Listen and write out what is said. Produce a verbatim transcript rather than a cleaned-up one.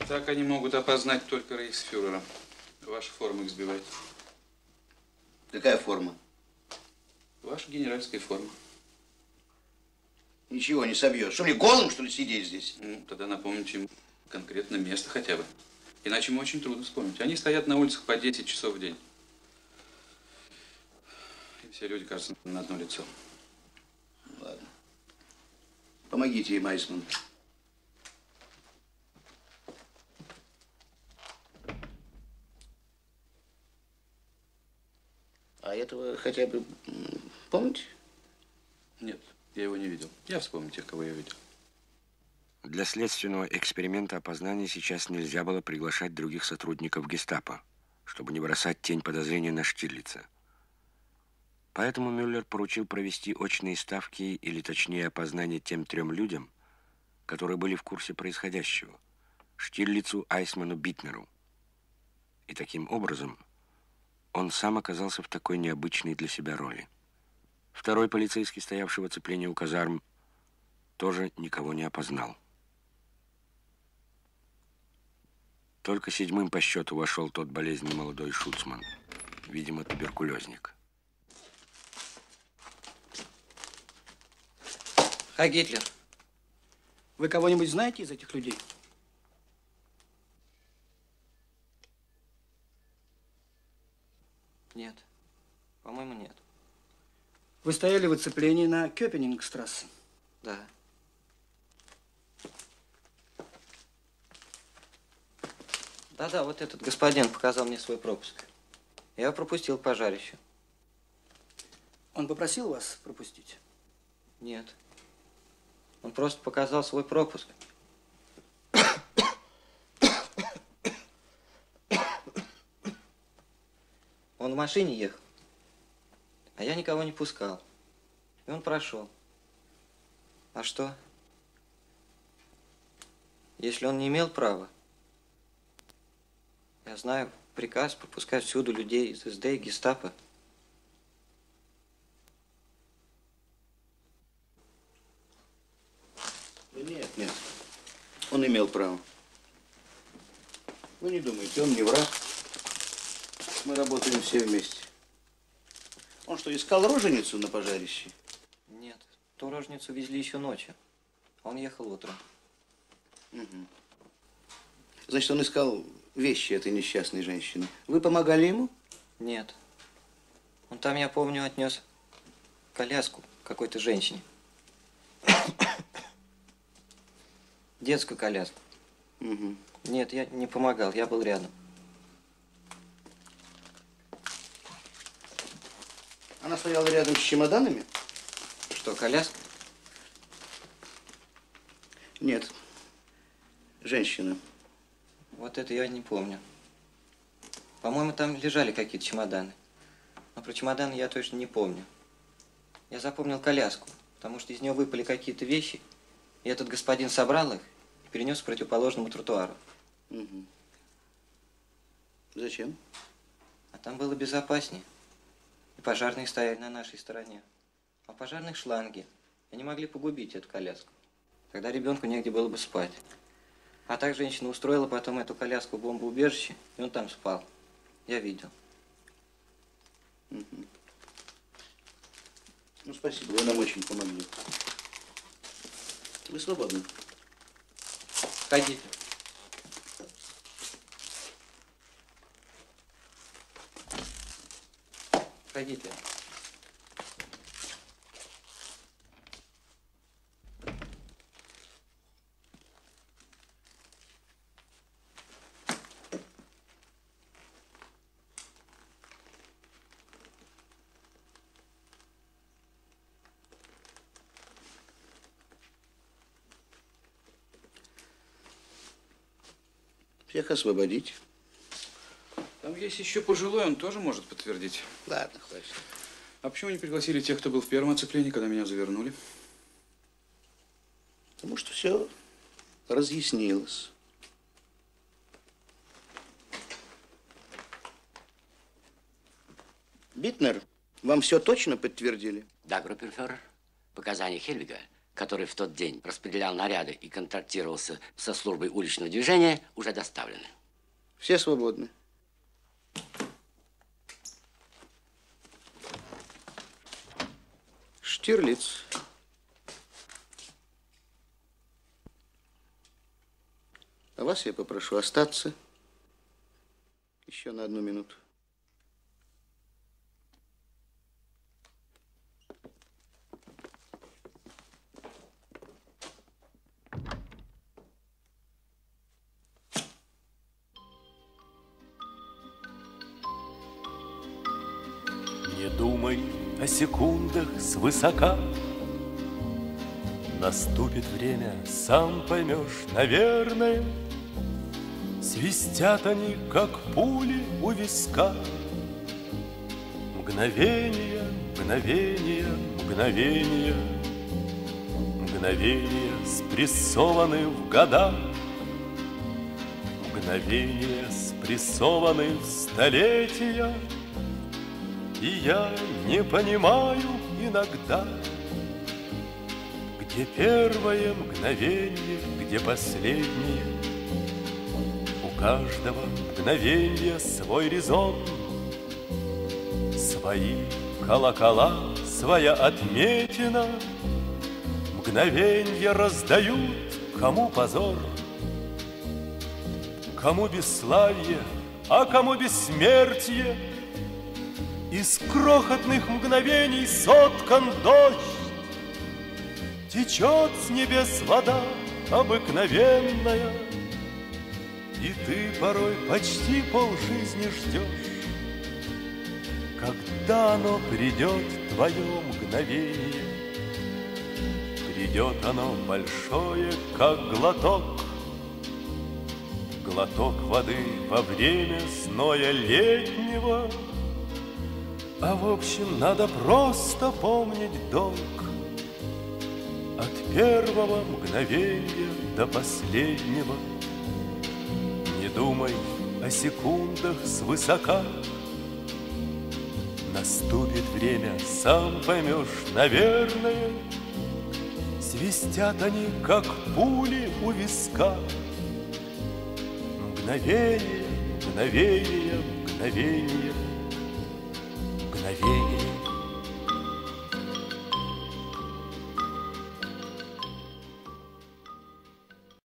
Так они могут опознать только рейхсфюрера. Ваша форма их сбивает. Какая форма? Ваша генеральская форма. Ничего не собьешь. Что мне голым, что ли, сидеть здесь? Ну, тогда напомните им конкретно место хотя бы. Иначе ему очень трудно вспомнить. Они стоят на улицах по десять часов в день. И все люди, кажется, на одно лицо. Ладно. Помогите им, Айсман. А этого хотя бы помните? Нет, я его не видел. Я вспомню тех, кого я видел. Для следственного эксперимента опознания сейчас нельзя было приглашать других сотрудников гестапо, чтобы не бросать тень подозрения на Штирлица. Поэтому Мюллер поручил провести очные ставки, или точнее опознание тем трем людям, которые были в курсе происходящего: Штирлицу, Айсману, Битнеру. И таким образом он сам оказался в такой необычной для себя роли. Второй полицейский, стоявший в оцеплении у казарм, тоже никого не опознал. Только седьмым по счету вошел тот болезненный молодой шуцман, видимо, туберкулезник. А Гитлер? Вы кого-нибудь знаете из этих людей? Нет. По-моему, нет. Вы стояли в оцеплении на Кёпенингштрассе? Да. Да-да, вот этот господин показал мне свой пропуск. Я пропустил к пожарищу. Он попросил вас пропустить? Нет. Он просто показал свой пропуск. Он в машине ехал, а я никого не пускал. И он прошел. А что? Если он не имел права, я знаю приказ пропускать всюду людей из эс дэ и гестапо. Нет, нет. Он имел право. Вы не думайте, он не враг. Мы работаем все вместе. Он что, искал роженицу на пожарище? Нет, ту роженицу везли еще ночью. Он ехал утром. Угу. Значит, он искал вещи этой несчастной женщины. Вы помогали ему? Нет. Он там, я помню, отнес коляску какой-то женщине. Детскую коляску. Угу. Нет, я не помогал, я был рядом. Она стояла рядом с чемоданами? Что, коляска? Нет. Женщина. Вот это я не помню. По-моему, там лежали какие-то чемоданы. Но про чемоданы я точно не помню. Я запомнил коляску, потому что из нее выпали какие-то вещи, и этот господин собрал их и перенес к противоположному тротуару. Угу. Зачем? А там было безопаснее. И пожарные стояли на нашей стороне. А пожарных шланги. Они могли погубить эту коляску. Тогда ребенку негде было бы спать. А так женщина устроила потом эту коляску в бомбоубежище, и он там спал. Я видел. Угу. Ну, спасибо, вы нам очень помогли. Вы свободны. Ходите. Ходите. Всех освободить. Там есть еще пожилой, он тоже может подтвердить. Ладно, хватит. А почему не пригласили тех, кто был в первом оцеплении, когда меня завернули? Потому что все разъяснилось. Битнер, вам все точно подтвердили? Да, группенфюрер. Показания Хельвига который в тот день распределял наряды и контрактировался со службой уличного движения, уже доставлены. Все свободны. Штирлиц. А вас я попрошу остаться еще на одну минуту. Не думай о секундах свысока. Наступит время, сам поймешь, наверное. Свистят они, как пули у виска. Мгновение, мгновение, мгновение. Мгновения спрессованы в года. Мгновения спрессованы в столетия. И я не понимаю иногда, где первое мгновение, где последнее. У каждого мгновения свой резон, свои колокола, своя отметина. Мгновенья раздают, кому позор, кому бесславие, а кому бессмертие. Из крохотных мгновений соткан дождь, течет с небес вода обыкновенная, и ты порой почти полжизни ждешь, когда оно придет, твое мгновение. Придет оно большое, как глоток, глоток воды во время зноя летнего. А в общем, надо просто помнить долг от первого мгновения до последнего. Не думай о секундах свысока. Наступит время, сам поймешь, наверное. Свистят они, как пули у виска. Мгновение, мгновение, мгновение. Мгновение.